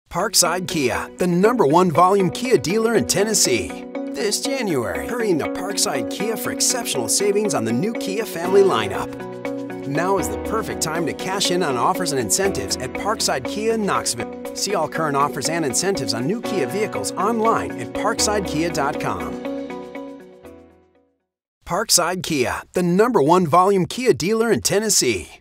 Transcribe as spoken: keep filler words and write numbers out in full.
Parkside Kia, the number one volume Kia dealer in Tennessee. This January, hurry into Parkside Kia for exceptional savings on the new Kia family lineup. Now is the perfect time to cash in on offers and incentives at Parkside Kia in Knoxville. See all current offers and incentives on new Kia vehicles online at parkside kia dot com. Parkside Kia, the number one volume Kia dealer in Tennessee.